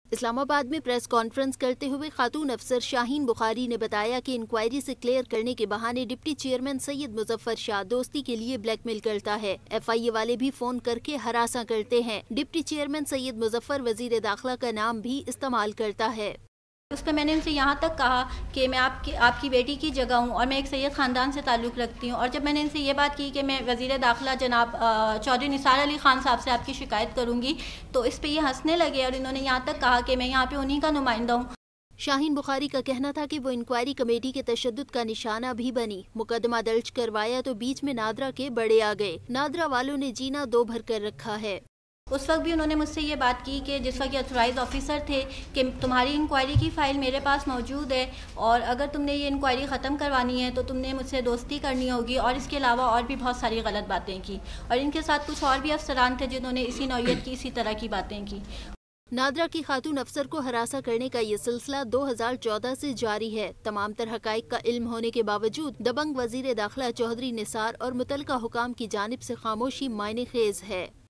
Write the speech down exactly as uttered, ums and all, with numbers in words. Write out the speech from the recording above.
اسلام آباد میں press conference کرتے ہوئے خاتون افسر شاہین بخاری نے بتایا کہ انکوائری سے کلیئر کرنے کے بہانے ڈپٹی چیئرمین سید مظفر شاہ دوستی کے لیے بلیک میل کرتا ہے۔ ایف آئی اے والے بھی فون کر کے ہراساں کرتے ہیں۔ ڈپٹی چیئرمین سید مظفر وزیر داخلہ کا نام بھی استعمال کرتا ہے۔ اس پہ میں نے ان سے یہاں تک کہا کہ میں آپ کی آپ کی بیٹی کی جگہ ہوں اور میں ایک سید خاندان سے تعلق رکھتی ہوں، اور جب میں نے ان سے یہ بات کی کہ میں وزیر داخلہ جناب چودھری نثار علی خان صاحب سے آپ کی شکایت کروں گی، تو اس پہ یہ ہنسنے لگے اور انہوں نے یہاں تک کہا کہ میں یہاں پہ انہی کا نمائندہ ہوں۔ شاہین بخاری کا کہنا تھا کہ وہ انکوائری کمیٹی کے تشدد کا نشانہ بھی بنی۔ مقدمہ درج کروایا تو بیچ میں نادرا کے بڑے آ گئے۔ نادرا والوں نے جینا دو بھر کر رکھا ہے۔ اس وقت بھی انہوں نے مجھ سے یہ بات کی کہ جس وقت یہ اتھرائز آفیسر تھے کہ تمہاری انکوائری کی فائل میرے پاس موجود ہے، اور اگر تم نے یہ انکوائری ختم کروانی ہے تو تم نے مجھ سے دوستی کرنی ہوگی، اور اس کے علاوہ اور بھی بہت ساری غلط باتیں کی، اور ان کے ساتھ کچھ اور بھی افسران تھے جنہوں نے اسی نوعیت کی اسی طرح کی باتیں کی۔ نادرا کی خاتون افسر کو ہراساں کرنے کا یہ سلسلہ دو ہزار چودہ سے جاری ہے۔ تمام تر حقائق کا علم ہونے کے باوجود دبنگ وزیر داخلہ چودھری نثار اور متعلقہ حکام کی جانب سے خاموشی معنی خیز ہے۔